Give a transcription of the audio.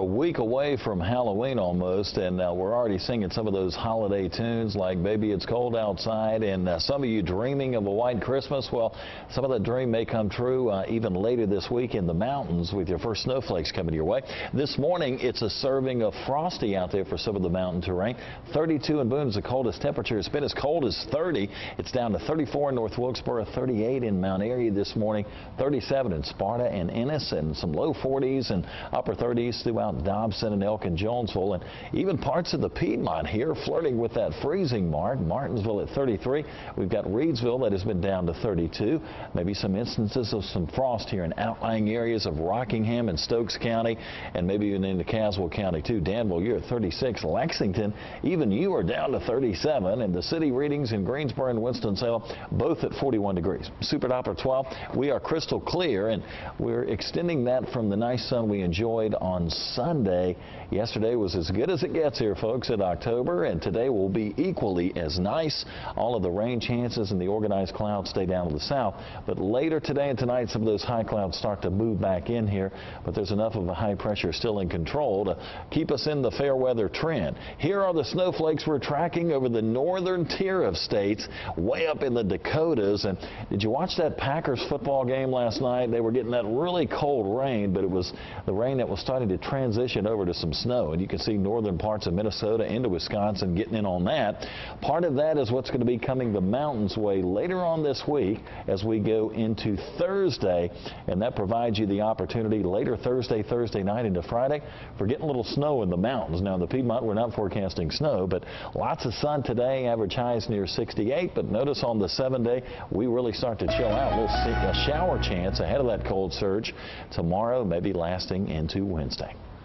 a week away from Halloween almost, and we're already singing some of those holiday tunes like Baby It's Cold Outside, and some of you dreaming of a white Christmas. Well, some of that dream may come true even later this week in the mountains with your first snowflakes coming your way. This morning, it's a serving of frosty out there for some of the mountain terrain. 32 in Boone is the coldest temperature. It's been as cold as 30. It's down to 34 in North Wilkesboro, 38 in Mount Airy this morning, 37 in Sparta and Ennis, and some low 40s and upper 30s throughout Dobson and Elk and Jonesville, and even parts of the Piedmont here flirting with that freezing mark. Martinsville at 33. We've got Reedsville that has been down to 32. Maybe some instances of some frost here in outlying areas of Rockingham and Stokes County, and maybe even into Caswell County too. Danville, you're at 36. Lexington, even you are down to 37, and the city readings in Greensboro and Winston-Salem both at 41 degrees. Super Doppler 12. We are crystal clear, and we're extending that from the nice sun we enjoyed on Sunday. Yesterday was as good as it gets here, folks, in October, and today will be equally as nice. All of the rain chances and the organized clouds stay down to the south, but later today and tonight some of those high clouds start to move back in here, but there's enough of a high pressure still in control to keep us in the fair weather trend. Here are the snowflakes we're tracking over the northern tier of states, way up in the Dakotas. And did you watch that Packers football game last night? They were getting that really cold rain, but it was the rain that was starting to transition over to some snow, and you can see northern parts of Minnesota into Wisconsin getting in on that. Part of that is what's going to be coming the mountains way later on this week as we go into Thursday, and that provides you the opportunity later Thursday night into Friday for getting a little snow in the mountains. Now in the Piedmont we're not forecasting snow, but lots of sun today, average highs near 68, but notice on the 7-day we really start to chill out. A shower chance ahead of that cold surge tomorrow, maybe lasting into Wednesday.